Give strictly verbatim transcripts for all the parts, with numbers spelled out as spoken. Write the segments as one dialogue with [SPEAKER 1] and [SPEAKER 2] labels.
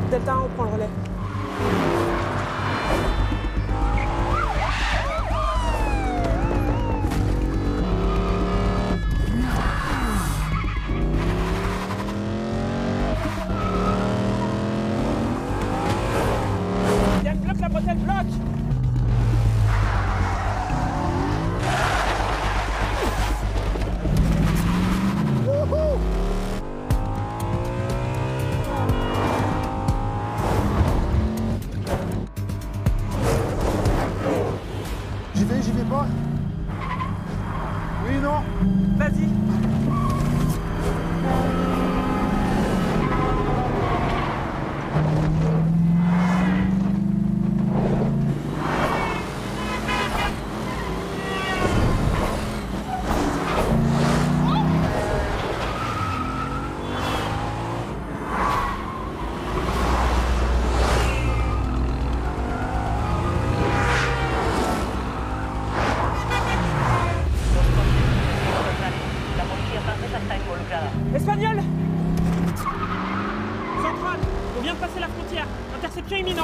[SPEAKER 1] Delta un, on prend le relais. Yann, bloque la bretelle, bloque!
[SPEAKER 2] J'y vais, j'y vais pas. Oui, non.
[SPEAKER 1] Vas-y. Espagnol! Centrale, on vient de passer la frontière. Interception imminente.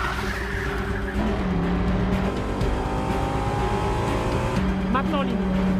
[SPEAKER 1] Maintenant en ligne.